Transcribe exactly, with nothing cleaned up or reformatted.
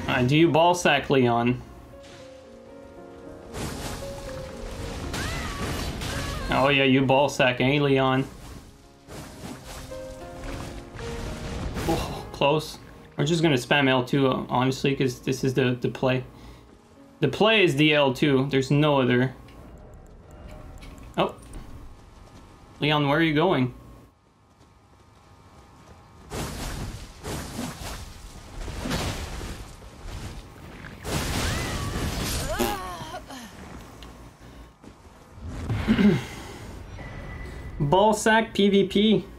Alright, do you ball sack Leon? Oh yeah, you ball sack, eh, Leon? Oh, close. We're just gonna spam L two, honestly, because this is the, the play. The play is the L two. There's no other. Oh. Leon, where are you going? Ball sack P V P.